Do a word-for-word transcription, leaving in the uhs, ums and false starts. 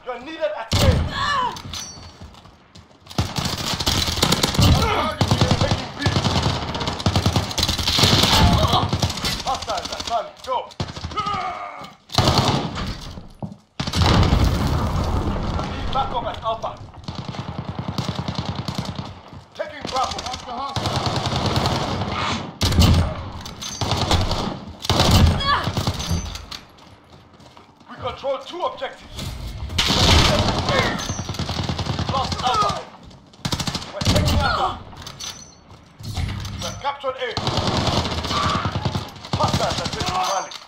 You're needed at A. Taking B. Hostiles at Charlie. Go. Need backup at Alpha. Taking Bravo. Hostile, hostile. We control two objectives. We've lost Alpha. We're taking Alpha. We've captured A. Hostiles at Charlie.